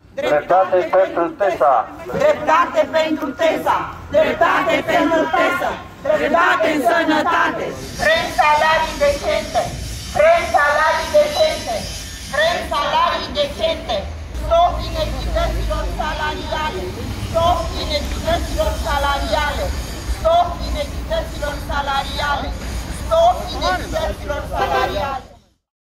Dreptate pentru TESA! Dreptate pentru TESA! Dreptate pentru TESA! Dreptate în sănătate! Vrem salarii decente! Vrem salarii decente! Vrem salarii decente! Stop inechităților salariale! Stop inechităților salariale! Stop inechităților salariale! Stop inechităților salariale!